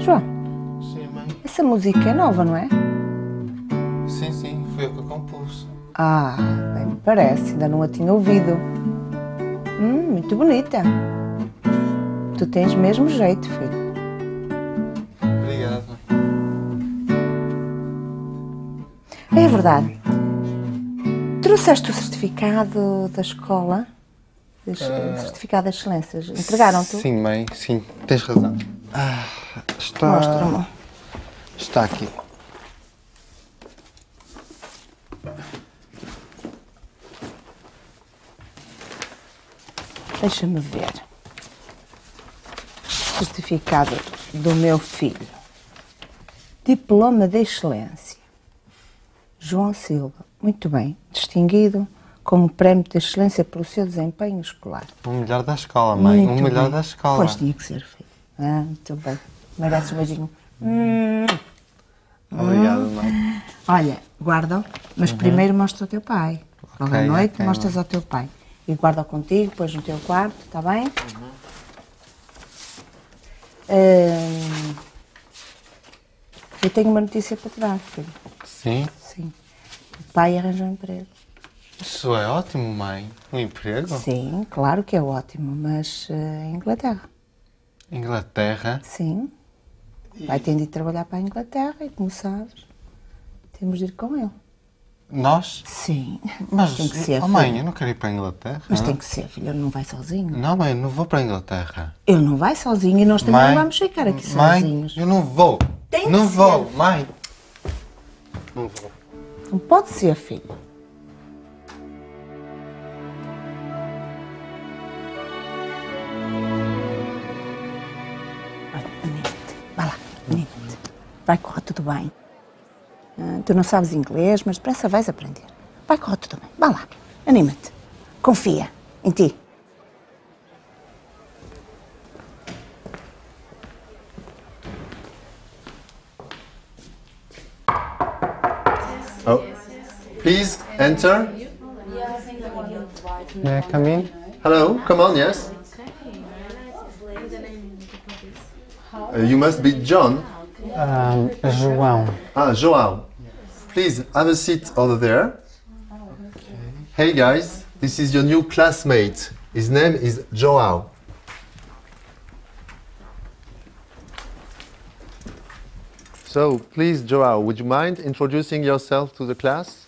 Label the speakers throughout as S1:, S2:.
S1: João,
S2: Sim, mãe.
S1: essa música é nova, não é?
S2: Sim, sim, foi eu que a compus.
S1: Ah, bem me parece, ainda não a tinha ouvido. Muito bonita. Tu tens mesmo jeito, filho.
S2: Obrigado, mãe.
S1: É verdade. Trouxeste o certificado da escola? O certificado de excelência. Entregaram-te?
S2: Sim, mãe, sim, tens razão.
S1: Mostra-me.
S2: Está aqui.
S1: Deixa-me ver. Certificado do meu filho. Diploma de excelência. João Silva. Muito bem. Distinguido como prémio de excelência pelo seu desempenho escolar.
S2: O melhor da escola, mãe.
S1: Muito
S2: o melhor
S1: bem.
S2: da escola.
S1: Pois tinha que ser, filho. Muito bem. Mereces um beijinho.
S2: Obrigado, mãe.
S1: Olha, guarda-o, mas primeiro mostra ao teu pai. Logo à noite
S2: ok,
S1: mostras ao teu pai. E guarda-o contigo, depois no teu quarto, está bem? Eu tenho uma notícia para te dar, filho.
S2: Sim?
S1: Sim. O pai arranjou um emprego.
S2: Isso é ótimo, mãe. Um emprego?
S1: Sim, claro que é ótimo, mas em Inglaterra.
S2: Inglaterra?
S1: Sim. Vai ter de ir trabalhar para a Inglaterra e, como sabes, temos de ir com ele.
S2: Nós?
S1: Sim.
S2: Mas,
S1: tem que ser,
S2: mãe,
S1: filho.
S2: eu não quero ir para a Inglaterra.
S1: Mas tem que ser, filho. Ele não vai sozinho.
S2: Não, mãe, eu não vou para a Inglaterra.
S1: Ele não vai sozinho e nós também não vamos ficar aqui
S2: mãe,
S1: sozinhos.
S2: eu não vou.
S1: Tem que
S2: não
S1: ser.
S2: vou, mãe. Não vou.
S1: Não pode ser, filho. Olha, anima-te. Vai lá, anima-te. Vai correr tudo bem. Tu não sabes inglês, mas depressa vais aprender. Vai correr tudo bem. Vai lá, anima-te. Confia em ti.
S2: Oh, please enter. May I come in? Hello, come on, yes. You must be John.
S3: João.
S2: Ah, João. Please have a seat over there. Hey guys, this is your new classmate. His name is João. So, please, João, would you mind introducing yourself to the class?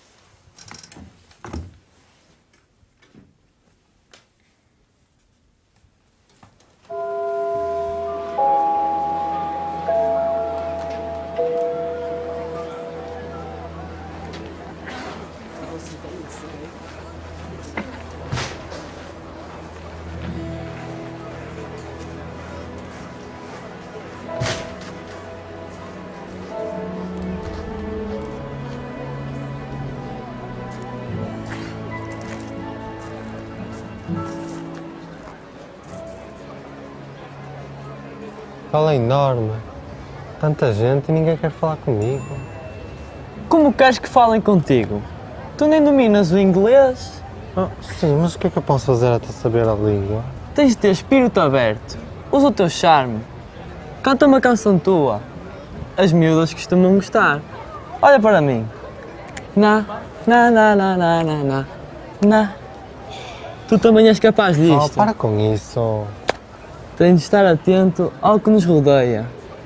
S3: Fala enorme. Tanta gente e ninguém quer falar comigo.
S4: Como queres que falem contigo? Tu nem dominas o inglês?
S3: Sim, mas o que é que eu posso fazer até saber a língua?
S4: Tens de ter espírito aberto. Usa o teu charme. Canta uma canção tua. As miúdas costumam gostar. Olha para mim. Na, na, na, na, na, na, na, na. Tu também és capaz disto.
S3: Para com isso.
S4: Tens de estar atento ao que nos rodeia.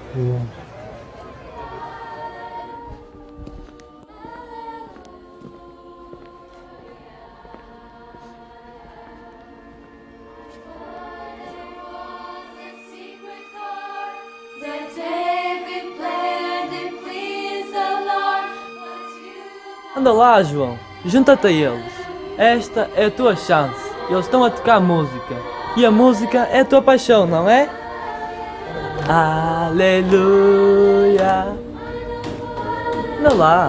S4: Anda lá, João. Junta-te a eles. Esta é a tua chance. Eles estão a tocar música. E a música é a tua paixão, não é? Aleluia! Anda lá!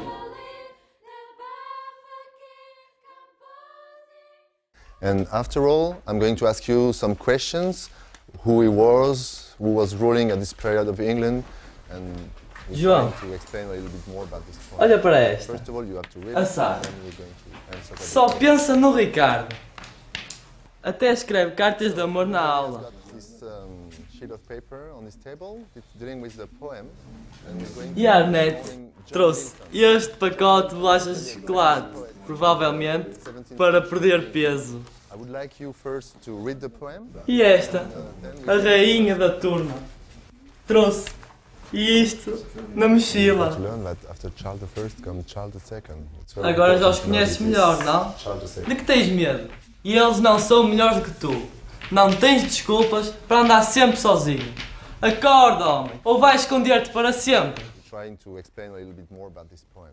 S2: And after all, I'm going to ask you some questions. Who he was, who was ruling at this period of England, and we're
S4: João,
S2: going to explain a little bit more about this point.
S4: olha para esta.
S2: First of all, you have to read
S4: A
S2: it,
S4: Sara.
S2: and then we're going to answer the
S4: Só pensa no Ricardo. Até escreve cartas de amor na aula.
S2: This sheet of paper on this table. It's dealing with the poem. And we're going to
S4: Arnett
S2: John
S4: trouxe
S2: Milton.
S4: este pacote de bolachas de chocolate, provavelmente para perder peso.
S2: I would like you first to read the poem.
S4: E esta,
S2: Then
S4: a
S2: we
S4: rainha da turma, trouxe isto na mochila.
S2: to learn that after Charles I comes Charles II. It's very
S4: Agora já
S2: important
S4: os
S2: to know
S4: conheces
S2: this
S4: melhor,
S2: is
S4: não?
S2: Charles II.
S4: De que tens medo? E eles não são melhores do que tu. Não tens desculpas para andar sempre sozinho. Acorda, homem, ou vais esconder-te para sempre.
S2: Trying to explain a little bit more about this poem.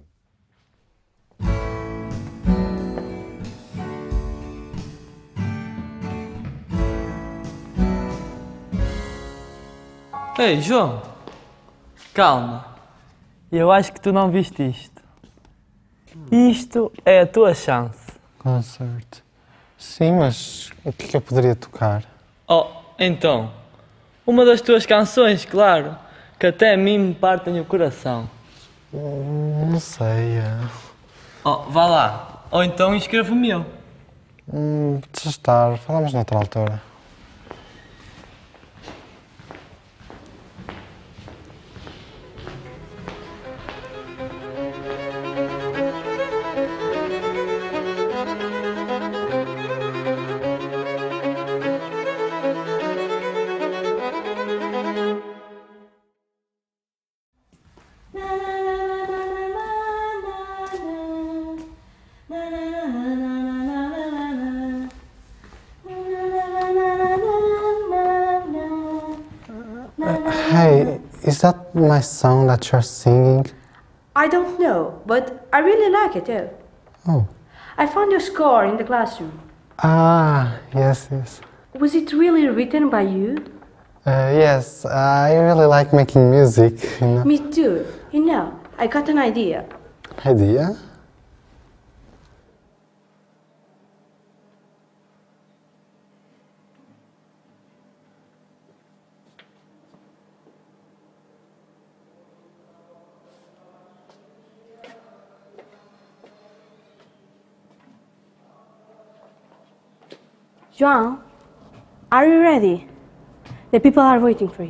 S4: Ei, João, calma. Eu acho que tu não viste isto. Isto é a tua chance.
S3: Concerto. Sim, mas o que é que eu poderia tocar?
S4: Oh, então, uma das tuas canções, claro, que até a mim me partem o coração.
S3: Não sei.
S4: Oh, vá lá. Ou então escreve o meu.
S3: Deixa estar. Falamos noutra altura. Hey, is that my song that you're singing?
S5: I don't know, but I really like it too.
S3: Oh.
S5: I found your score in the classroom.
S3: Ah, yes.
S5: Was it really written by you?
S3: Yes, I really like making music.
S5: Me too. I got an idea.
S3: Idea?
S5: João, are you ready? The people are waiting for you.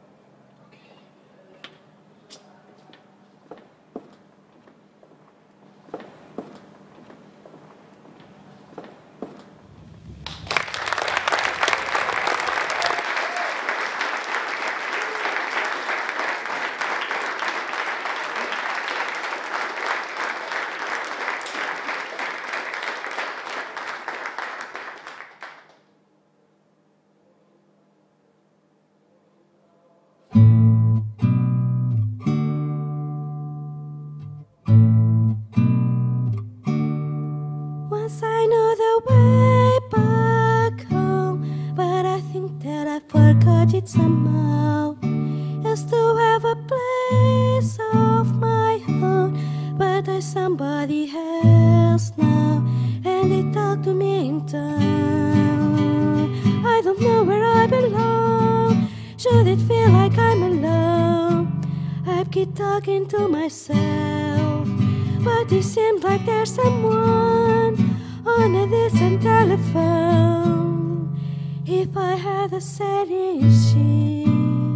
S5: Once I know the way back home, but I think that I forgot it somehow. Used to have a place of my own, but there's somebody else now, and they talk to me in town. I don't know where I belong. Should it feel like I'm alone? I keep talking to myself, but it seems like there's someone on a distant telephone. If I had a setting sheet,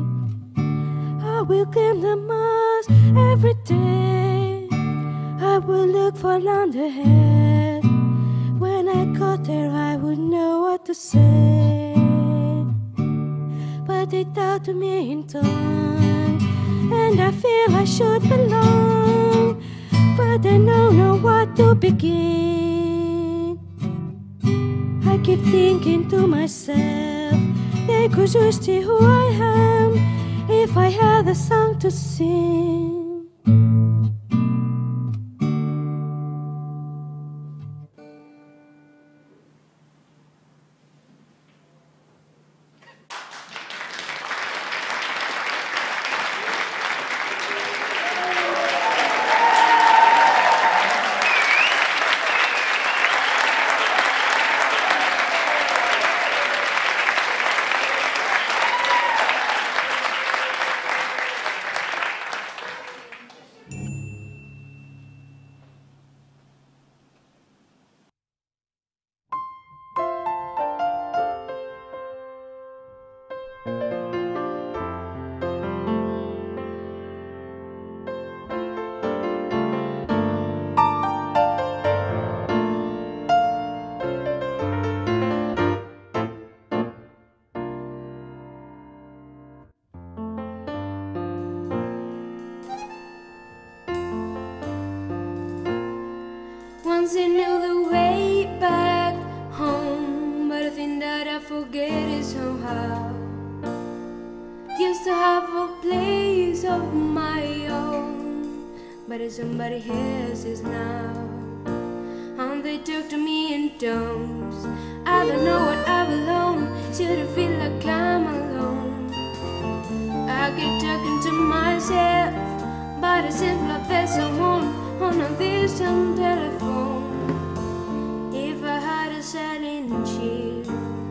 S5: I will clean the mass every day. I will look for underhead. When I got there, I would know what to say. But they talk to me in tongue, and I feel I should belong, but I don't know what to begin. I keep thinking to myself, they could just see who I am if I had a song to sing. Once I knew the way back home, but the thing that I forget is somehow. Used to have a place of my own, but it's somebody else's now. And they talk to me in tones. I don't know what I belong. Should I feel like I'm alone? I keep talking to myself, but it seems like there's someone on a distant telephone. If I had a silent chill,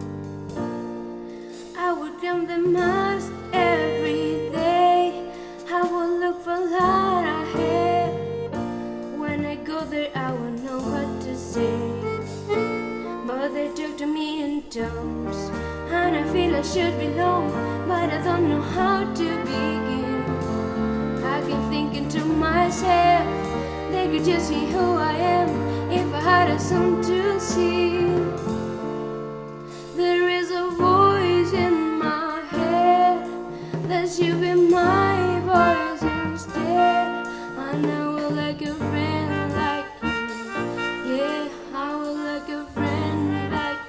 S5: I would count the miles every day. I would look for light ahead. When I go there, I won't know what to say. But they talk to me in tones, and I feel I should belong, but I don't know how to begin. I keep thinking to myself, they could just see who I am if I had a song to sing. There is a voice in my head that should be my voice instead. And I will like a friend like you. Yeah, I will like a friend like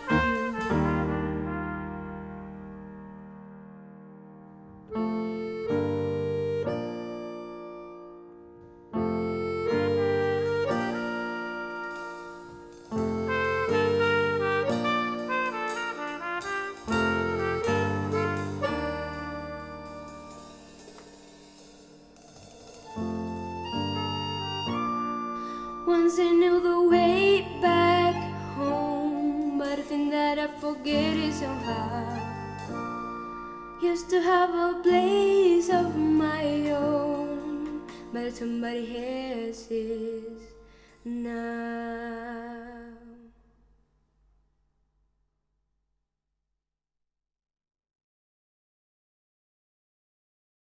S5: Once I knew the way back home, but the thing that I forget is somehow. Used to have a place of my own, but somebody else's now.